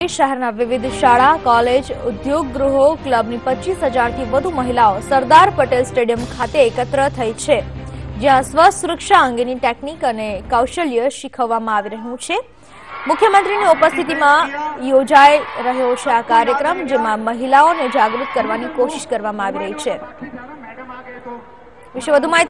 શહેરના વિવિધ શાળા, કોલેજ, ઉદ્યોગ ગૃહો, ક્લબની 25,000થી વધુ મહિલાઓ સરદાર પટેલ સ્ટેડિયમ ખાતે એકત્ર થઈ છે, જ્યાં સ્વસુરક્ષા અંગેની ટેકનિક અને કૌશલ્ય શીખવવામાં આવી રહ્યું છે। મુખ્યમંત્રીની ઉપસ્થિતિમાં યોજાઈ રહ્યો છે આ કાર્યક્રમ, જેમાં મહિલાઓને જાગૃત કરવાની કોશિશ કરવામાં આવી રહી છે। વિશે વધુ માહિતી